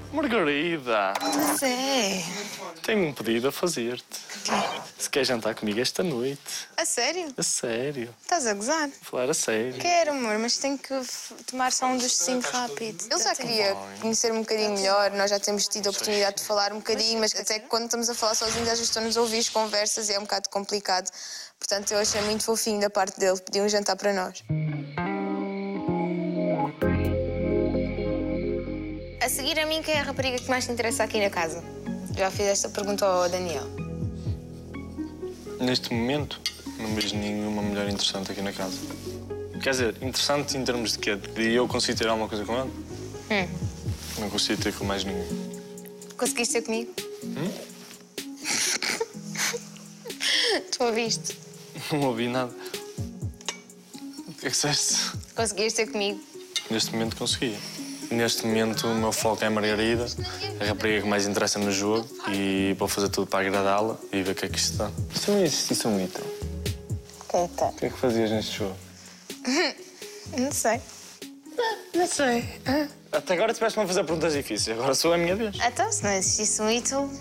Margarida! Mas é. Tenho um pedido a fazer-te. Se queres jantar comigo esta noite. A sério? A sério. Estás a gozar? Vou falar a sério. Quero, amor, mas tenho que tomar só um docinho rápido. Ele já queria conhecer um bocadinho melhor, nós já temos tido a oportunidade de falar um bocadinho, mas até que quando estamos a falar sozinhos, às vezes estão-nos a ouvir as conversas e é um bocado complicado. Portanto, eu achei muito fofinho da parte dele pedir um jantar para nós. A seguir a mim, quem é a rapariga que mais te interessa aqui na casa? Já fiz esta pergunta ao Daniel. Neste momento, não vejo nenhuma mulher interessante aqui na casa. Quer dizer, interessante em termos de quê? De eu conseguir ter alguma coisa com ele? Não consigo ter com mais ninguém. Conseguiste ter comigo? Tu ouviste? Não ouvi nada. O que é que disseste? Conseguiste ter comigo? Neste momento consegui. Neste momento o meu foco é a Margarida, a rapariga que mais interessa no jogo, e vou fazer tudo para agradá-la e ver o que é que isto dá. Se não existisse um Ítalo, o que é que fazias neste jogo? Não sei. Não sei. Até agora tiveste-me a fazer perguntas difíceis, agora sou a minha vez. Então, se não existisse um Ítalo...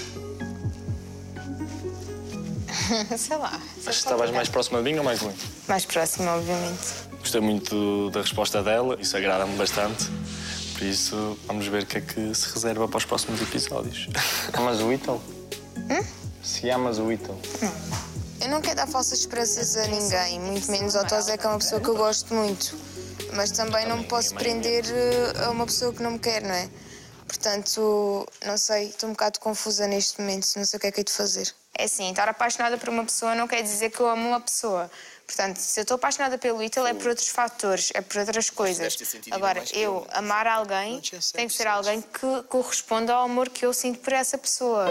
sei lá. Mas estavas mais próxima de mim ou mais longe? Mais próximo, obviamente. Gostei muito da resposta dela, isso agrada-me bastante. Por isso, vamos ver o que é que se reserva para os próximos episódios. Amas o Ítalo? Se amas o Ítalo? Eu não quero dar falsas esperanças a ninguém, muito menos ao Tosé, que é uma pessoa que eu gosto muito. Mas também não me posso prender a uma pessoa que não me quer, não é? Portanto, não sei, estou um bocado confusa neste momento, não sei o que é que hei de fazer. É assim, estar apaixonada por uma pessoa não quer dizer que eu amo uma pessoa. Portanto, se eu estou apaixonada pelo Ítalo é por outros fatores, é por outras coisas. Agora, eu amar alguém tem que ser alguém que corresponda ao amor que eu sinto por essa pessoa.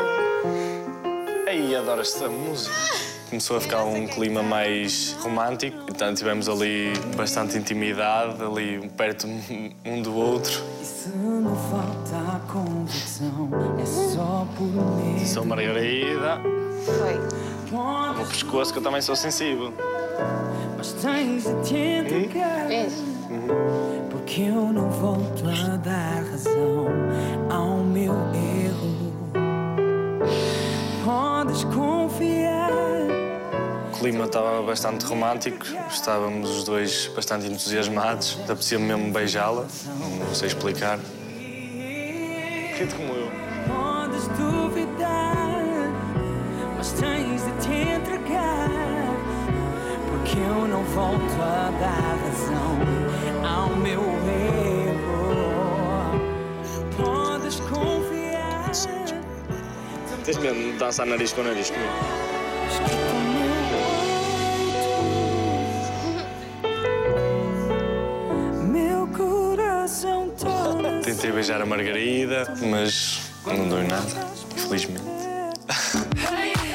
Ei, adoro esta música. Começou a ficar um clima mais romântico, então tivemos ali bastante intimidade, ali perto um do outro. Se não falta a convicção, é só por mim. Sou Margarida. Foi. No pescoço, que eu também sou sensível. Mas tens de te entregar. Porque eu não volto a dar razão ao meu erro. Podes confiar. O clima estava bastante romântico, estávamos os dois bastante entusiasmados. Apetecia-me mesmo beijá-la, não sei explicar. Sinto como eu. Podes duvidar, mas tens de te entregar. Porque eu não volto a dar razão ao meu erro. Podes confiar. Tens mesmo de dançar nariz com nariz comigo? Meu coração torna-se. Tentei beijar a Margarida, mas não deu nada, infelizmente.